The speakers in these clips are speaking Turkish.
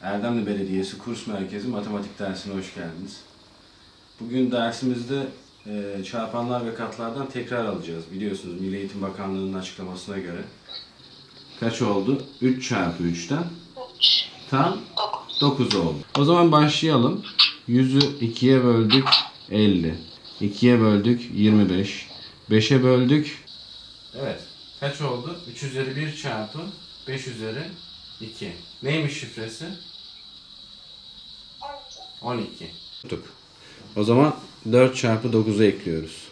Erdemli Belediyesi Kurs Merkezi Matematik dersine hoş geldiniz. Bugün dersimizde çarpanlar ve katlardan tekrar alacağız. Biliyorsunuz Milli Eğitim Bakanlığı'nın açıklamasına göre. Kaç oldu? 3 çarpı 3'ten tam 9 oldu. O zaman başlayalım. 100'ü 2'ye böldük 50. 2'ye böldük 25. 5'e böldük. Evet. Kaç oldu? 3 üzeri 1 çarpı 5 üzeri 2. Neymiş şifresi? 12. O zaman 4 çarpı 9'u ekliyoruz.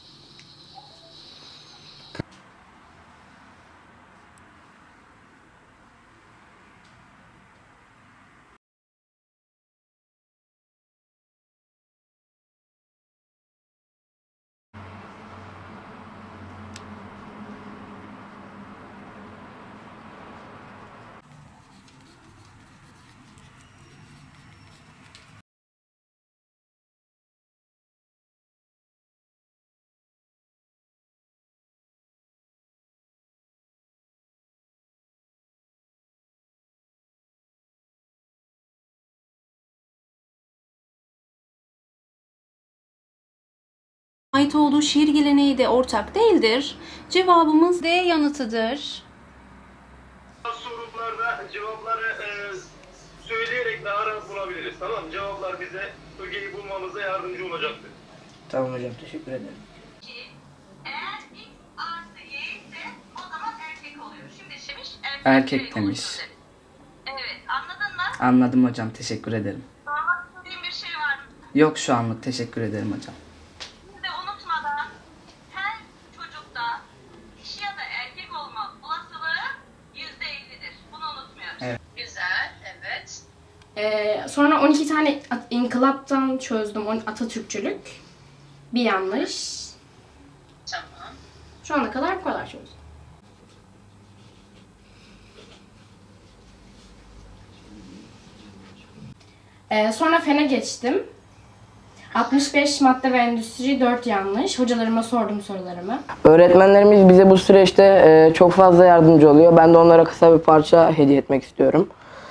Ait olduğu şiir geleneği de ortak değildir. Cevabımız D yanıtıdır. Sorularda cevapları söyleyerek daha rahat bulabiliriz. Tamam, cevaplar bize ögeyi bulmamıza yardımcı olacaktır. Tamam hocam, teşekkür ederim. Eğer X artı Y ise o zaman erkek oluyor. Şimdi demiş Erkek demiş. Evet, anladın mı? Anladım hocam, teşekkür ederim. Sormak istediğin bir şey var mı? Yok şu anlık, teşekkür ederim hocam. Şimdi unutmadan her çocukta dişi ya da erkek olma olasılığı %50'dir. Bunu unutmuyoruz. Evet. Güzel, evet. Sonra 12 tane inkılaptan çözdüm. Atatürkçülük. Bir yanlış. Tamam. Şu ana kadar bu kadar çözdüm. Sonra fene geçtim. 65 madde ve endüstri 4 yanlış. Hocalarıma sordum sorularımı. Öğretmenlerimiz bize bu süreçte çok fazla yardımcı oluyor. Ben de onlara kısa bir parça hediye etmek istiyorum.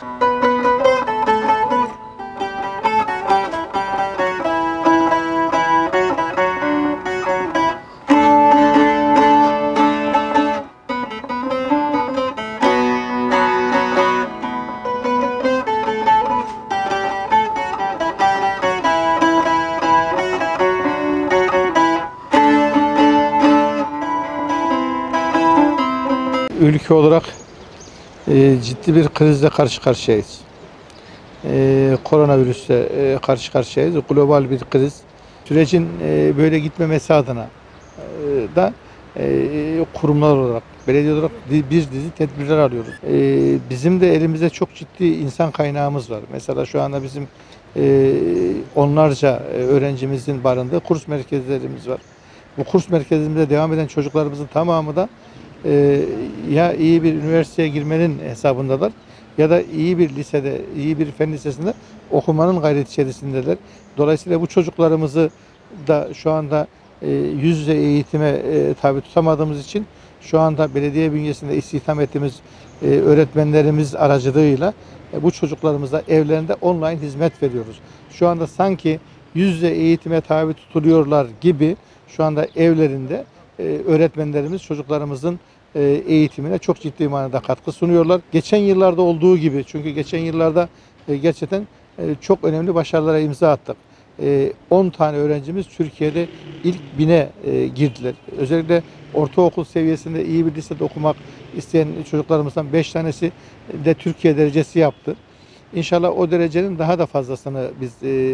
Ülke olarak ciddi bir krizle karşı karşıyayız. Koronavirüsle karşı karşıyayız. Global bir kriz. Sürecin böyle gitmemesi adına da kurumlar olarak, belediye olarak bir dizi tedbirler alıyoruz. Bizim de elimizde çok ciddi insan kaynağımız var. Mesela şu anda bizim onlarca öğrencimizin barındığı kurs merkezlerimiz var. Bu kurs merkezimizde devam eden çocuklarımızın tamamı da ya iyi bir üniversiteye girmenin hesabındalar ya da iyi bir lisede, iyi bir fen lisesinde okumanın gayret içerisindeler. Dolayısıyla bu çocuklarımızı da şu anda yüz yüze eğitime tabi tutamadığımız için şu anda belediye bünyesinde istihdam ettiğimiz öğretmenlerimiz aracılığıyla bu çocuklarımıza evlerinde online hizmet veriyoruz. Şu anda sanki yüz yüze eğitime tabi tutuluyorlar gibi şu anda evlerinde öğretmenlerimiz çocuklarımızın eğitimine çok ciddi manada katkı sunuyorlar. Geçen yıllarda olduğu gibi, çünkü geçen yıllarda gerçekten çok önemli başarılara imza attık. 10 tane öğrencimiz Türkiye'de ilk 1000'e girdiler. Özellikle ortaokul seviyesinde iyi bir lisede okumak isteyen çocuklarımızdan 5 tanesi de Türkiye derecesi yaptı. İnşallah o derecenin daha da fazlasını biz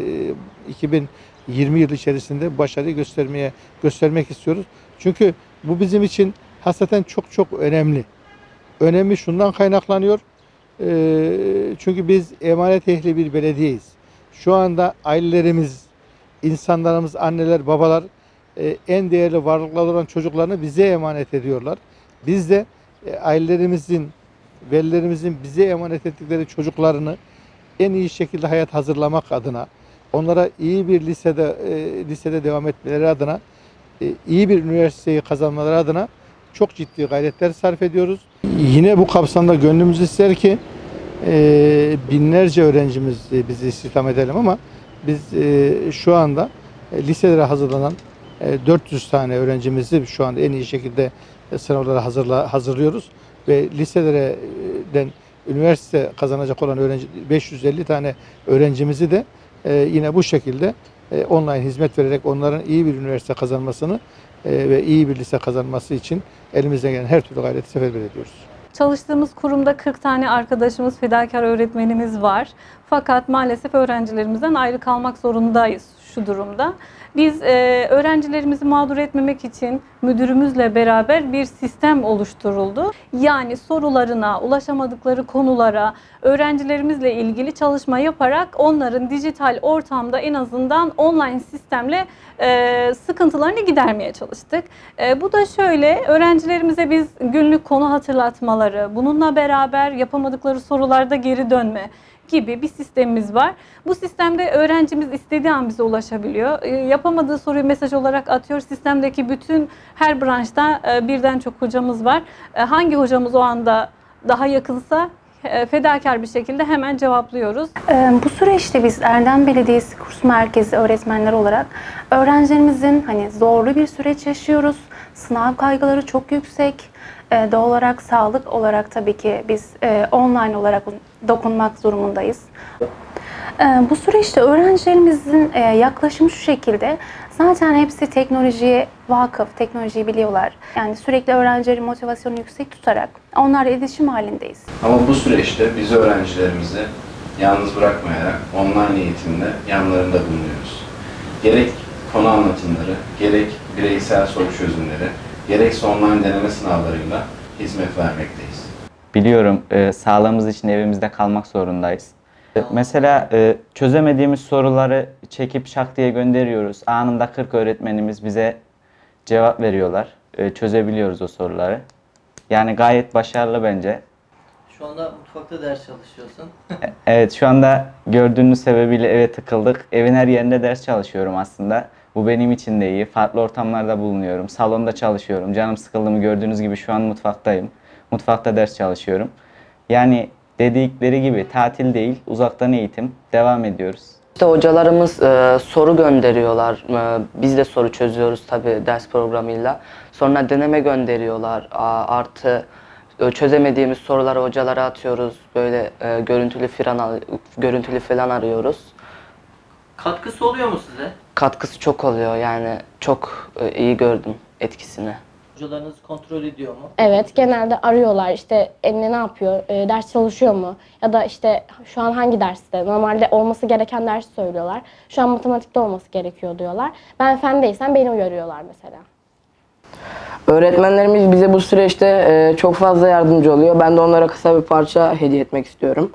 2020 yılı içerisinde başarıyı göstermek istiyoruz. Çünkü bu bizim için hasreten çok önemli. Önemi şundan kaynaklanıyor. Çünkü biz emanet ehli bir belediyeyiz. Şu anda ailelerimiz, insanlarımız, anneler, babalar en değerli varlıklar olan çocuklarını bize emanet ediyorlar. Biz de ailelerimizin, velilerimizin bize emanet ettikleri çocuklarını en iyi şekilde hayat hazırlamak adına, onlara iyi bir lisede devam etmeleri adına, iyi bir üniversiteyi kazanmaları adına çok ciddi gayretler sarf ediyoruz. Yine bu kapsamda gönlümüz ister ki binlerce öğrencimiz bizi istihdam edelim ama biz şu anda liselere hazırlanan 400 tane öğrencimizi şu anda en iyi şekilde sınavlara hazırlıyoruz ve liselerden üniversite kazanacak olan 550 tane öğrencimizi de yine bu şekilde online hizmet vererek onların iyi bir üniversite kazanmasını ve iyi bir lise kazanması için elimizden gelen her türlü gayreti seferber ediyoruz. Çalıştığımız kurumda 40 tane arkadaşımız, fedakar öğretmenimiz var. Fakat maalesef öğrencilerimizden ayrı kalmak zorundayız şu durumda. Biz öğrencilerimizi mağdur etmemek için müdürümüzle beraber bir sistem oluşturuldu. Yani sorularına, ulaşamadıkları konulara öğrencilerimizle ilgili çalışma yaparak onların dijital ortamda en azından online sistemle sıkıntılarını gidermeye çalıştık. Bu da şöyle, öğrencilerimize biz günlük konu hatırlatmaları, bununla beraber yapamadıkları sorularda geri dönme gibi bir sistemimiz var. Bu sistemde öğrencimiz istediği an bize ulaşabiliyor. Yapamadığı soruyu mesaj olarak atıyor. Sistemdeki bütün her branşta birden çok hocamız var. Hangi hocamız o anda daha yakınsa fedakar bir şekilde hemen cevaplıyoruz. Bu süreçte biz Erdem Belediyesi Kurs Merkezi öğretmenleri olarak öğrencilerimizin zorlu bir süreç yaşıyoruz. Sınav kaygıları çok yüksek. Doğal olarak sağlık olarak tabii ki biz online olarak dokunmak durumundayız. Bu süreçte öğrencilerimizin yaklaşımı şu şekilde. Zaten hepsi teknolojiye vakıf, teknolojiyi biliyorlar. Yani sürekli öğrencilerin motivasyonunu yüksek tutarak onlarla iletişim halindeyiz. Ama bu süreçte biz öğrencilerimizi yalnız bırakmayarak online eğitimde yanlarında bulunuyoruz. Gerek konu anlatımları, gerek bireysel soru çözümleri, gerekse online deneme sınavlarıyla hizmet vermekteyiz. Biliyorum, sağlığımız için evimizde kalmak zorundayız. Mesela çözemediğimiz soruları çekip şak diye gönderiyoruz. Anında 40 öğretmenimiz bize cevap veriyorlar. Çözebiliyoruz o soruları. Yani gayet başarılı bence. Şu anda mutfakta ders çalışıyorsun. Evet, şu anda gördüğünüz sebebiyle eve tıkıldık. Evin her yerinde ders çalışıyorum aslında. Bu benim için de iyi. Farklı ortamlarda bulunuyorum. Salonda çalışıyorum. Canım sıkıldı mı gördüğünüz gibi şu an mutfaktayım. Mutfakta ders çalışıyorum. Yani dedikleri gibi tatil değil, uzaktan eğitim. Devam ediyoruz. İşte hocalarımız soru gönderiyorlar. Biz de soru çözüyoruz tabii ders programıyla. Sonra deneme gönderiyorlar. Artı çözemediğimiz soruları hocalara atıyoruz. Böyle görüntülü falan arıyoruz. Katkısı oluyor mu size? Katkısı çok oluyor, yani çok iyi gördüm etkisini. Hocalarınız kontrol ediyor mu? Evet, genelde arıyorlar işte ne yapıyor, ders çalışıyor mu? Ya da işte şu an hangi derste? Normalde olması gereken dersi söylüyorlar. Şu an matematikte olması gerekiyor diyorlar. Ben fendeysem beni uyarıyorlar mesela. Öğretmenlerimiz bize bu süreçte çok fazla yardımcı oluyor. Ben de onlara kısa bir parça hediye etmek istiyorum.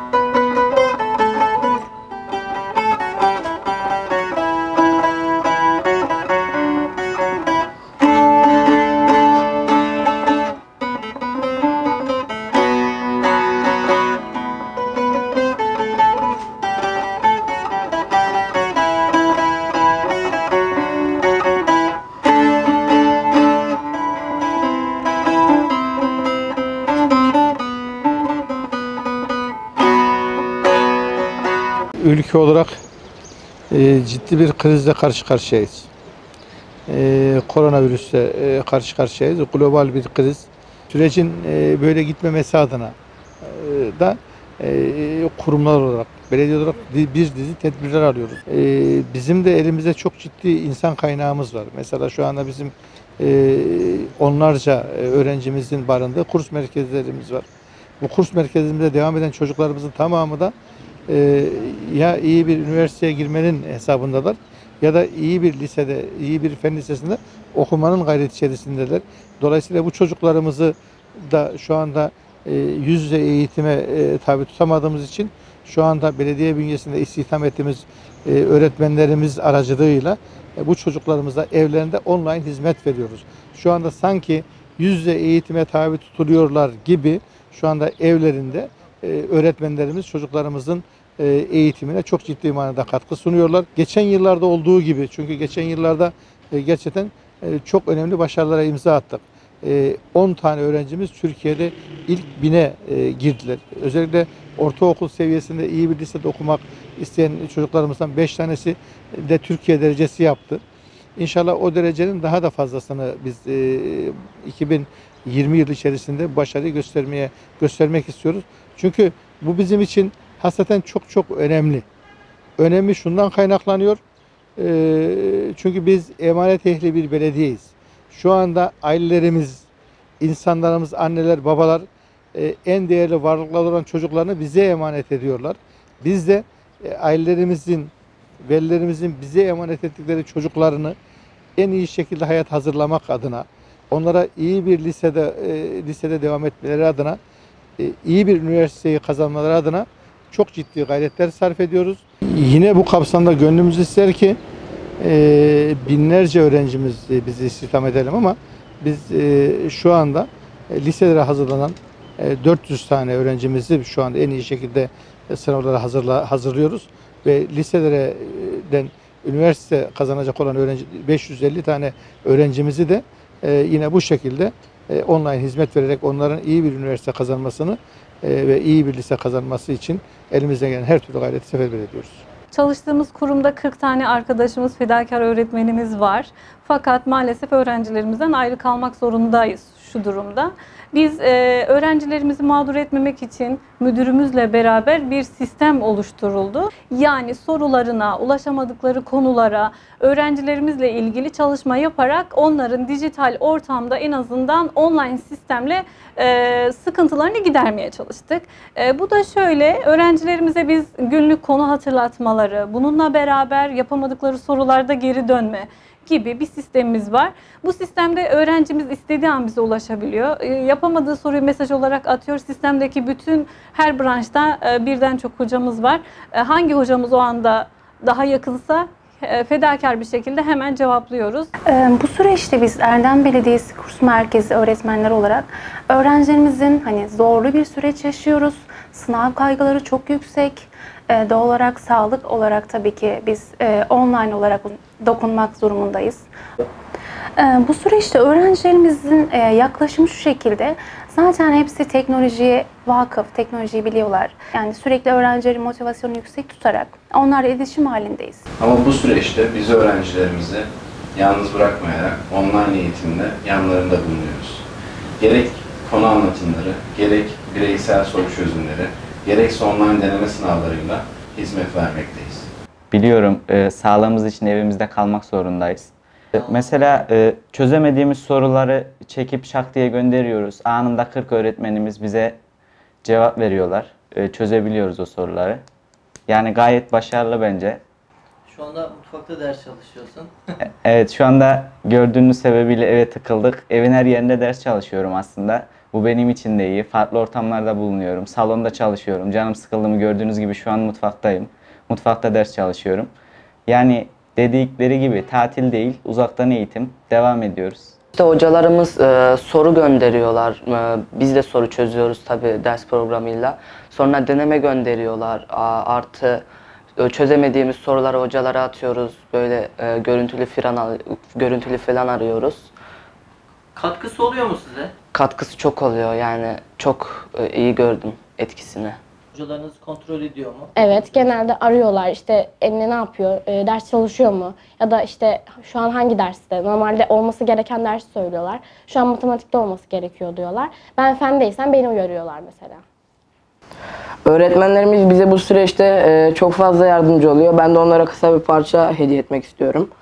Ülke olarak ciddi bir krizle karşı karşıyayız. Koronavirüsle karşı karşıyayız. Global bir kriz. Sürecin böyle gitmemesi adına da kurumlar olarak, belediye olarak bir dizi tedbirler alıyoruz. Bizim de elimizde çok ciddi insan kaynağımız var. Mesela şu anda bizim onlarca öğrencimizin barındığı kurs merkezlerimiz var. Bu kurs merkezimizde devam eden çocuklarımızın tamamı da ya iyi bir üniversiteye girmenin hesabındalar ya da iyi bir lisede, iyi bir fen lisesinde okumanın gayreti içerisindeler. Dolayısıyla bu çocuklarımızı da şu anda yüz yüze eğitime tabi tutamadığımız için şu anda belediye bünyesinde istihdam ettiğimiz öğretmenlerimiz aracılığıyla bu çocuklarımıza evlerinde online hizmet veriyoruz. Şu anda sanki yüz yüze eğitime tabi tutuluyorlar gibi şu anda evlerinde öğretmenlerimiz çocuklarımızın eğitimine çok ciddi manada katkı sunuyorlar. Geçen yıllarda olduğu gibi, çünkü geçen yıllarda gerçekten çok önemli başarılara imza attık. 10 tane öğrencimiz Türkiye'de ilk 1000'e girdiler. Özellikle ortaokul seviyesinde iyi bir lisede okumak isteyen çocuklarımızdan 5 tanesi de Türkiye derecesi yaptı. İnşallah o derecenin daha da fazlasını biz 2020 yılı içerisinde başarıyı göstermek istiyoruz. Çünkü bu bizim için hasreten çok önemli. Önemi şundan kaynaklanıyor. Çünkü biz emanet ehli bir belediyeyiz. Şu anda ailelerimiz, insanlarımız, anneler, babalar en değerli varlıklar olan çocuklarını bize emanet ediyorlar. Biz de ailelerimizin, velilerimizin bize emanet ettikleri çocuklarını en iyi şekilde hayat hazırlamak adına, onlara iyi bir lisede devam etmeleri adına, iyi bir üniversiteyi kazanmaları adına çok ciddi gayretler sarf ediyoruz. Yine bu kapsamda gönlümüz ister ki binlerce öğrencimiz bizi istihdam edelim ama biz şu anda liselere hazırlanan 400 tane öğrencimizi şu anda en iyi şekilde sınavlara hazırlıyoruz ve liselerden üniversite kazanacak olan 550 tane öğrencimizi de yine bu şekilde online hizmet vererek onların iyi bir üniversite kazanmasını ve iyi bir lise kazanması için elimizden gelen her türlü gayreti seferber ediyoruz. Çalıştığımız kurumda 40 tane arkadaşımız, fedakar öğretmenimiz var. Fakat maalesef öğrencilerimizden ayrı kalmak zorundayız şu durumda. Biz öğrencilerimizi mağdur etmemek için müdürümüzle beraber bir sistem oluşturuldu. Yani sorularına, ulaşamadıkları konulara öğrencilerimizle ilgili çalışma yaparak onların dijital ortamda en azından online sistemle sıkıntılarını gidermeye çalıştık. Bu da şöyle, öğrencilerimize biz günlük konu hatırlatmaları, bununla beraber yapamadıkları sorularda geri dönme gibi bir sistemimiz var. Bu sistemde öğrencimiz istediği an bize ulaşabiliyor. Yapamadığı soruyu mesaj olarak atıyor. Sistemdeki bütün her branşta birden çok hocamız var. Hangi hocamız o anda daha yakınsa fedakar bir şekilde hemen cevaplıyoruz. Bu süreçte biz Erdem Belediyesi Kurs Merkezi öğretmenler olarak öğrencilerimizin zorlu bir süreç yaşıyoruz. Sınav kaygıları çok yüksek. Doğal olarak sağlık olarak tabii ki biz online olarak dokunmak durumundayız. Bu süreçte öğrencilerimizin yaklaşımı şu şekilde. Zaten hepsi teknolojiye vakıf, teknolojiyi biliyorlar. Yani sürekli öğrencilerin motivasyonunu yüksek tutarak onlarla iletişim halindeyiz. Ama bu süreçte biz öğrencilerimizi yalnız bırakmayarak online eğitimde yanlarında bulunuyoruz. Gerek konu anlatımları, gerek bireysel soru çözümleri, gerekse online deneme sınavlarıyla hizmet vermekteyiz. Biliyorum, sağlığımız için evimizde kalmak zorundayız. Mesela çözemediğimiz soruları çekip şak diye gönderiyoruz. Anında 40 öğretmenimiz bize cevap veriyorlar. Çözebiliyoruz o soruları. Yani gayet başarılı bence. Şu anda mutfakta ders çalışıyorsun. Evet, şu anda gördüğünüz sebebiyle eve tıkıldık. Evin her yerinde ders çalışıyorum aslında. Bu benim için de iyi. Farklı ortamlarda bulunuyorum. Salonda çalışıyorum. Canım sıkıldığımı gördüğünüz gibi şu an mutfaktayım. Mutfakta ders çalışıyorum. Yani dedikleri gibi tatil değil, uzaktan eğitim. Devam ediyoruz. İşte hocalarımız soru gönderiyorlar. Biz de soru çözüyoruz tabii ders programıyla. Sonra deneme gönderiyorlar. Artı çözemediğimiz soruları hocalara atıyoruz. Böyle görüntülü falan arıyoruz. Katkısı oluyor mu size? Katkısı çok oluyor, yani çok iyi gördüm etkisini. Hocalarınız kontrol ediyor mu? Evet, genelde arıyorlar işte Emine ne yapıyor, ders çalışıyor mu? Ya da işte şu an hangi derste, normalde olması gereken dersi söylüyorlar. Şu an matematikte olması gerekiyor diyorlar. Ben fendeysem beni uyarıyorlar mesela. Öğretmenlerimiz bize bu süreçte çok fazla yardımcı oluyor. Ben de onlara kısa bir parça hediye etmek istiyorum.